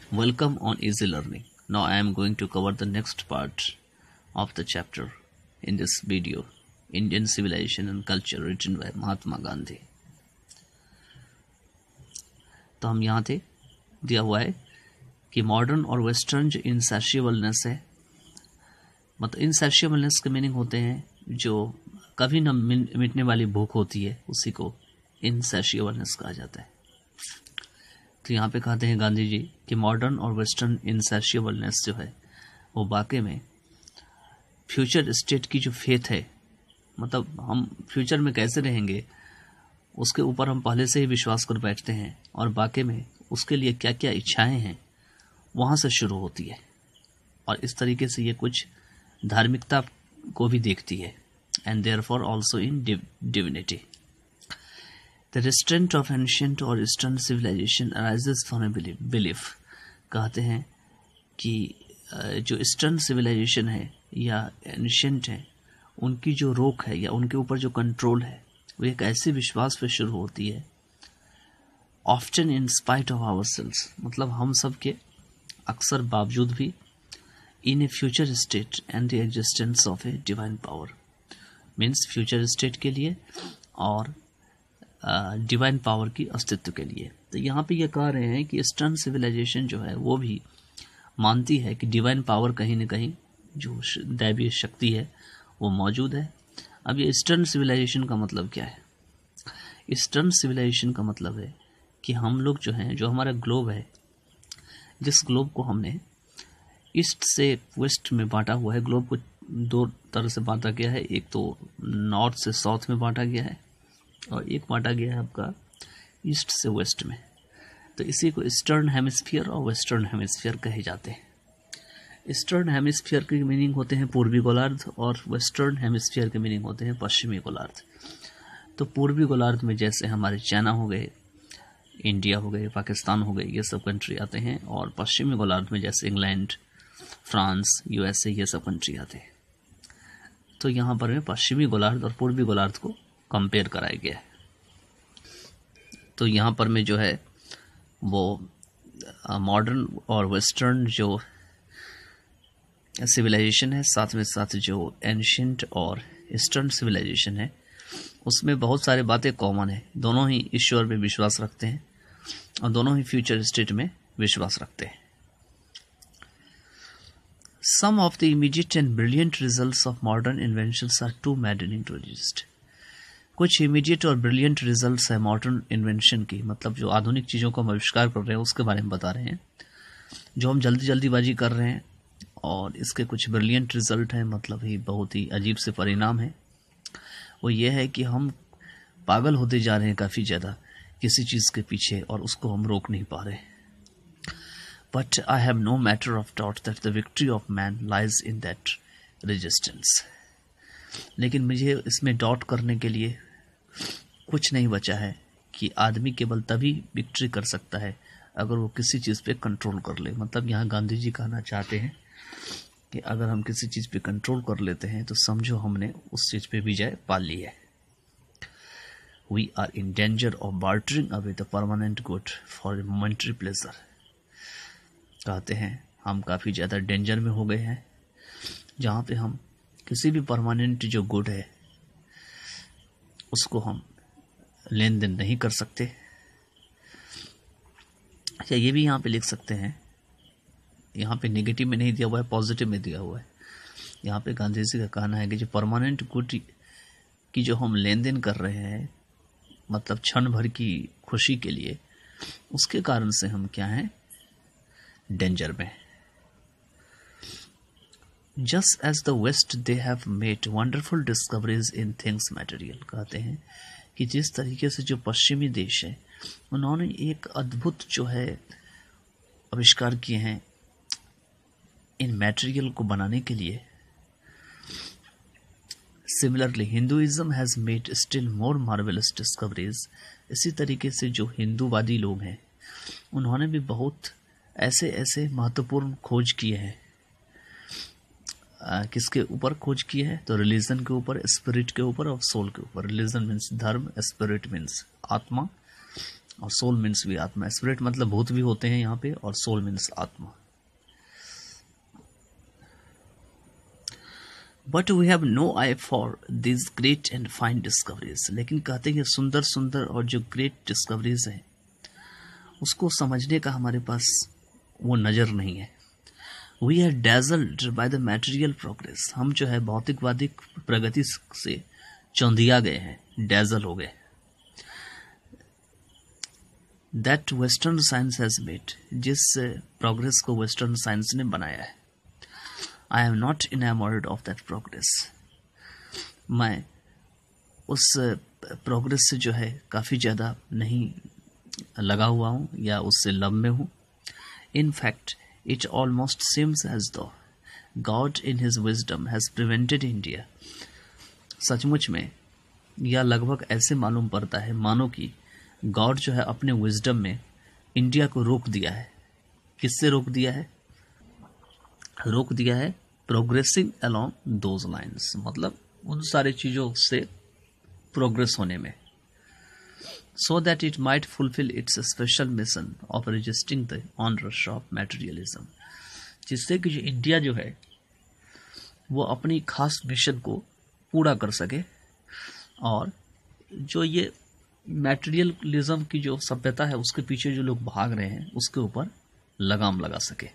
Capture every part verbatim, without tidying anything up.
Welcome on Easy Learning. Now I am going to cover the next part of the chapter in this video, Indian Civilization and Culture, written by Mahatma Gandhi. तो हम यहाँ थे, दिया हुआ है कि modern और western जो इनसैशिएबलनेस है, मतलब इनसैशिएबलनेस के मीनिंग होते हैं जो कभी न मिटने वाली भूख होती है, उसी को इनसैशिएबलनेस कहा जाता है। तो यहाँ पे कहते हैं गांधी जी कि मॉडर्न और वेस्टर्न इनसैशिएबलनेस जो है वो वाकई में फ्यूचर स्टेट की जो फेथ है, मतलब हम फ्यूचर में कैसे रहेंगे उसके ऊपर हम पहले से ही विश्वास कर बैठते हैं और वाकई में उसके लिए क्या क्या इच्छाएं हैं वहाँ से शुरू होती है, और इस तरीके से ये कुछ धार्मिकता को भी देखती है, and therefore also in divinity. The restraint of ancient or Eastern civilization arises from a belief. कहते हैं कि जो ईस्टर्न सिविलाइजेशन है या एंशियंट है, उनकी जो रोक है या उनके ऊपर जो कंट्रोल है वो एक ऐसे विश्वास पे शुरू होती है, often in spite of ourselves, मतलब हम सब के अक्सर बावजूद भी, in a future state and the existence of a divine power, means future state के लिए और डिवाइन uh, पावर की अस्तित्व के लिए। तो यहाँ पे ये कह रहे हैं कि ईस्टर्न सिविलाइजेशन जो है वो भी मानती है कि डिवाइन पावर कहीं न कहीं जो दैवीय शक्ति है वो मौजूद है। अब ये ईस्टर्न सिविलाइजेशन का मतलब क्या है? ईस्टर्न सिविलाइजेशन का मतलब है कि हम लोग जो हैं, जो हमारा ग्लोब है, जिस ग्लोब को हमने ईस्ट से वेस्ट में बांटा हुआ है, ग्लोब को दो तरह से बांटा गया है, एक तो नॉर्थ से साउथ में बांटा गया है और एक बांटा गया है आपका ईस्ट से वेस्ट में। तो इसी को ईस्टर्न हेमिस्फीयर और वेस्टर्न हेमिस्फीयर कहे जाते हैं। ईस्टर्न हेमिस्फीयर के मीनिंग होते हैं पूर्वी गोलार्ध और वेस्टर्न हेमिस्फीयर के मीनिंग होते हैं पश्चिमी गोलार्ध। तो पूर्वी गोलार्ध में जैसे हमारे चाइना हो गए, इंडिया हो गए, पाकिस्तान हो गए, ये सब कंट्री आते हैं, और पश्चिमी गोलार्ध में जैसे इंग्लैंड, फ्रांस, यूएसए, ये सब कंट्री आते हैं। तो यहाँ पर में पश्चिमी गोलार्ध और पूर्वी गोलार्ध को कंपेयर कराया गया है। तो यहाँ पर में जो है वो मॉडर्न और वेस्टर्न जो सिविलाइजेशन है, साथ में साथ जो एंशिएंट और ईस्टर्न सिविलाइजेशन है, उसमें बहुत सारी बातें कॉमन है। दोनों ही ईश्वर में विश्वास रखते हैं और दोनों ही फ्यूचर स्टेट में विश्वास रखते हैं। Some of the immediate and brilliant results of modern inventions are too maddening to resist. कुछ इमीडिएट और ब्रिलियंट रिजल्ट्स है मॉडर्न इन्वेंशन की, मतलब जो आधुनिक चीज़ों को हम आविष्कार कर रहे हैं उसके बारे में बता रहे हैं, जो हम जल्दी जल्दीबाजी कर रहे हैं, और इसके कुछ ब्रिलियंट रिजल्ट हैं, मतलब ही बहुत ही अजीब से परिणाम है। वो ये है कि हम पागल होते जा रहे हैं काफ़ी ज़्यादा किसी चीज़ के पीछे, और उसको हम रोक नहीं पा रहे। But I have no matter of doubt that the victory of man lies in that resistance. लेकिन मुझे इसमें डाउट करने के लिए कुछ नहीं बचा है कि आदमी केवल तभी विक्ट्री कर सकता है अगर वो किसी चीज़ पे कंट्रोल कर ले। मतलब यहाँ गांधी जी कहना चाहते हैं कि अगर हम किसी चीज़ पे कंट्रोल कर लेते हैं तो समझो हमने उस चीज़ पे विजय पा ली है। We are in danger of bartering away the permanent good for a momentary pleasure. कहते हैं हम काफ़ी ज़्यादा डेंजर में हो गए हैं, जहाँ पे हम किसी भी परमानेंट जो गुड है उसको हम लेन देन नहीं कर सकते। अच्छा, ये भी यहाँ पे लिख सकते हैं, यहाँ पे नेगेटिव में नहीं दिया हुआ है, पॉजिटिव में दिया हुआ है। यहाँ पे गांधी जी का कहना है कि जो परमानेंट गुड की जो हम लेन देन कर रहे हैं, मतलब क्षण भर की खुशी के लिए, उसके कारण से हम क्या हैं, डेंजर में। Just as the West, they have made wonderful discoveries in things material। कहते हैं कि जिस तरीके से जो पश्चिमी देश है उन्होंने एक अद्भुत जो है आविष्कार किए हैं इन मटेरियल को बनाने के लिए। Similarly, Hinduism has made still more marvelous discoveries। इसी तरीके से जो हिंदूवादी लोग हैं उन्होंने भी बहुत ऐसे ऐसे महत्वपूर्ण खोज किए हैं। आ, किसके ऊपर खोज किए हैं? तो रिलीजन के ऊपर, स्पिरिट के ऊपर और सोल के ऊपर। रिलीजन मीन्स धर्म, स्पिरिट मीन्स आत्मा, और सोल मीन्स भी आत्मा। स्पिरिट मतलब भूत भी होते हैं यहाँ पे, और सोल मीन्स आत्मा। But we have no eye for this great and fine discoveries. लेकिन कहते हैं सुंदर सुंदर और जो ग्रेट डिस्कवरीज हैं उसको समझने का हमारे पास वो नज़र नहीं है। We are dazzled by the material progress. हम जो है भौतिकवादी प्रगति से चौंधिया गए हैं, डैजल हो गए। That western science has made, जिस प्रोग्रेस को वेस्टर्न साइंस ने बनाया है। I am not enamoured of that progress. मैं उस प्रोग्रेस से जो है काफ़ी ज़्यादा नहीं लगा हुआ हूँ या उससे लब में हूँ। In fact it almost seems as though God in his wisdom has prevented India. सचमुच में यह लगभग ऐसे मालूम पड़ता है मानो कि गॉड जो है अपने विजडम में इंडिया को रोक दिया है। किससे रोक दिया है? रोक दिया है प्रोग्रेसिंग अलोंग दोज लाइन्स, मतलब उन सारी चीज़ों से प्रोग्रेस होने में। So that it might fulfil its special mission of resisting the onrush of materialism, जिससे कि जो इंडिया जो है वो अपनी खास मिशन को पूरा कर सके और जो ये मैटेरियलिज्म की जो सभ्यता है उसके पीछे जो लोग भाग रहे हैं उसके ऊपर लगाम लगा सके।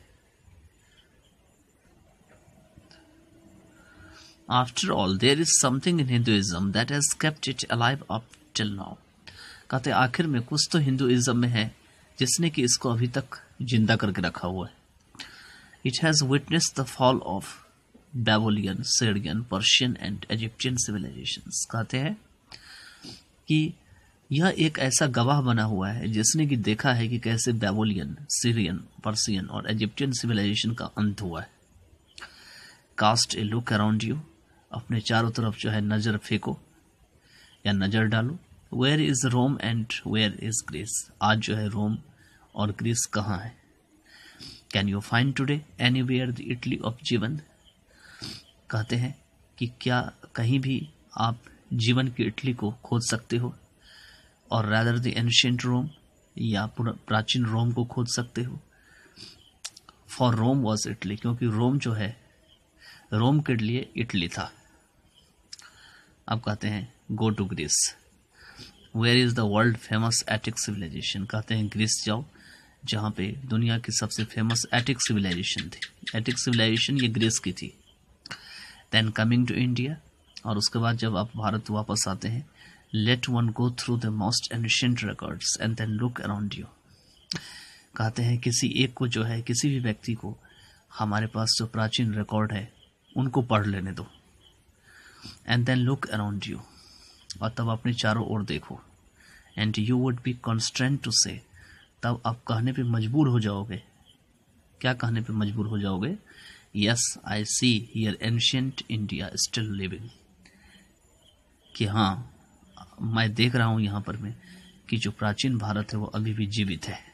After all, there is something in Hinduism that has kept it alive up till now. कहते आखिर में कुछ तो हिंदुइज्म में है जिसने कि इसको अभी तक जिंदा करके रखा हुआ है। It has witnessed the fall of Babylonian, Syrian, Persian and Egyptian civilizations. कहते हैं कि यह एक ऐसा गवाह बना हुआ है जिसने कि देखा है कि कैसे बेबोलियन, सीरियन, पर्सियन और इजिप्टियन सिविलाइजेशन का अंत हुआ है। Cast a look around you, अपने चारों तरफ जो है नजर फेंको या नजर डालो। Where is Rome and where is Greece, आज जो है रोम और ग्रीस कहाँ है। Can you find today anywhere the Italy of जीवन, कहते हैं कि क्या कहीं भी आप जीवन की इटली को खोज सकते हो, और रादर द एंशिएंट रोम, या प्राचीन रोम को खोज सकते हो। फॉर रोम वॉज इटली, क्योंकि रोम जो है रोम के लिए इटली था। अब कहते हैं go to Greece, where is the world famous Attic civilisation, कहते हैं ग्रीस जाओ जहाँ पे दुनिया की सबसे फेमस एटिक सिविलाइजेशन थी। एटिक सिविलाइजेशन ये ग्रीस की थी। देन कमिंग टू इंडिया, और उसके बाद जब आप भारत वापस आते हैं, let one go through the most ancient records and then look around you, कहते हैं किसी एक को जो है, किसी भी व्यक्ति को हमारे पास जो प्राचीन रिकॉर्ड है उनको पढ़ लेने दो। And then look around you, और तब अपने चारों ओर देखो। And you would be constant to say, तब आप कहने पे मजबूर हो जाओगे। क्या कहने पे मजबूर हो जाओगे? Yes I see here ancient India still living, कि हाँ मैं देख रहा हूं यहाँ पर मैं कि जो प्राचीन भारत है वो अभी भी जीवित है।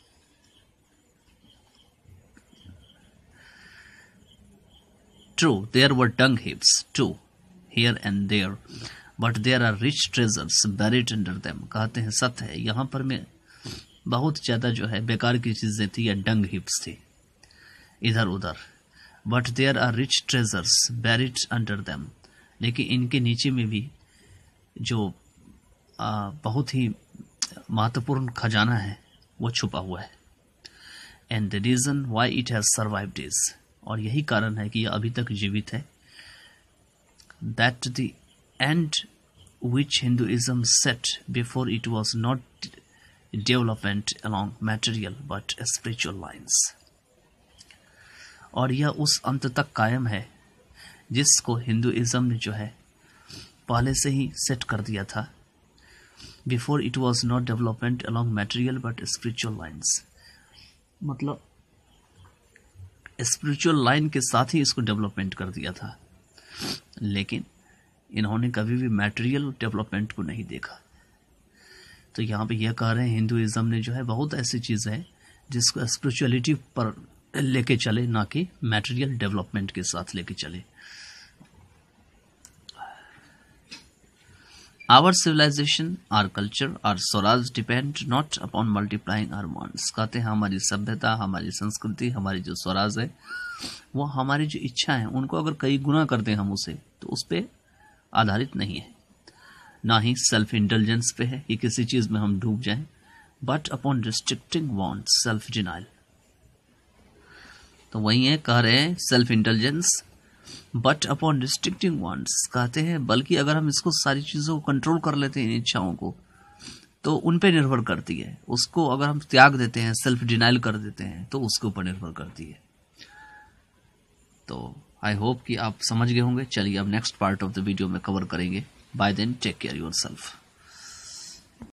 True, there were dung heaps too, here and there, but there are rich treasures buried under them. कहते हैं सत्य है, यहाँ पर में बहुत ज़्यादा जो है बेकार की चीज़ें थी या डंग हिप्स थी इधर उधर। But there are rich treasures buried under them, लेकिन इनके नीचे में भी जो आ, बहुत ही महत्वपूर्ण खजाना है वो छुपा हुआ है। And the reason why it has survived is, और यही कारण है कि यह अभी तक जीवित है। That the end which Hinduism set before it was not development along material but spiritual lines, और यह उस अंत तक कायम है जिसको हिंदुइज्म ने जो है पहले से ही सेट कर दिया था। Before it was not development along material but spiritual lines, मतलब स्पिरिचुअल लाइन के साथ ही इसको डेवलपमेंट कर दिया था, लेकिन इन्होंने कभी भी मैटेरियल डेवलपमेंट को नहीं देखा। तो यहाँ पे यह कह रहे हैं हिंदुइज्म ने जो है बहुत ऐसी चीज़ें हैं जिसको स्पिरिचुअलिटी पर लेके चले, ना कि मैटेरियल डेवलपमेंट के साथ लेके चले। Our civilization, our culture, our swaraj depend not upon multiplying our wants. कहते हैं हमारी सभ्यता, हमारी संस्कृति, हमारी जो स्वराज है, वो हमारी जो इच्छा है उनको अगर कई गुना कर दें हम उसे, तो उस पर आधारित नहीं है, ना ही सेल्फ इंटेलिजेंस पे है कि किसी चीज में हम डूब जाएं, but upon restricting wants, self denial. तो वही है, कह रहे हैं self intelligence but upon restricting wants. कहते हैं बल्कि अगर हम इसको सारी चीजों को कंट्रोल कर लेते हैं, इन इच्छाओं को, तो उन पे निर्भर करती है। उसको अगर हम त्याग देते हैं, सेल्फ डिनाइल कर देते हैं, तो उसके ऊपर निर्भर करती है। तो आई होप कि आप समझ गए होंगे। चलिए अब next part of the video में कवर करेंगे। Bye then take care yourself.